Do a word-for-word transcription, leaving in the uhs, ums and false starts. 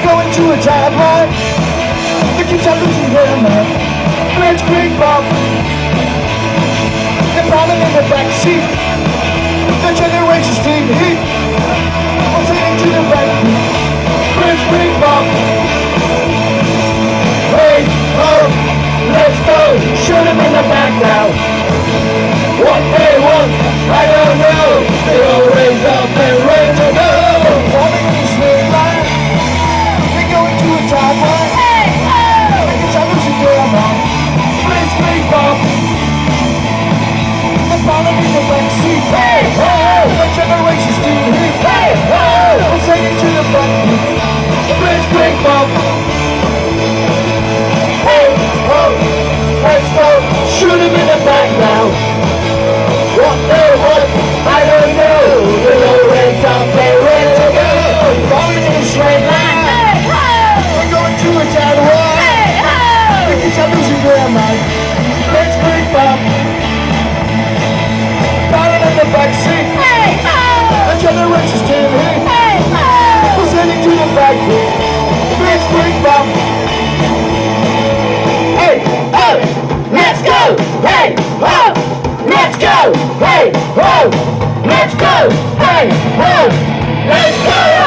going to a timeline. The kids are losing their mind. Blitzkrieg Bop. They're crawling in the backseat. The generation's clean heat. I'm singing to the backbeat. Blitzkrieg Bop. Hey, ho, let's go. Shoot them in the back now. What they want, I don't know. They all raised up and ready to go. Falling in the straight line. They're going to a timeline. Hey, ho! The kids are losing their mind. Blitzkrieg Bop. They're crawling in the backseat. Hey, ho! The generation's clean heat. Hey, ho! I'm singing to the backbeat. Blitzkrieg Bop. Hey, ho, let's go. Shoot him in the back now. What they want, I don't know. They all wake up, they're ready to go. Falling in a straight line. Hey, ho! We're going to a town hall. Hey, ho! The kids are losing their mind. Blitzkrieg Bop. Falling in the backseat. Hey, ho! The generation's team here. Hey, ho! We're sending to the backbeat. Blitzkrieg Bop. Hey, oh, let's go. Hey, ho! Let's go! Hey! Ho! Let's go! Hey! Ho! Let's go!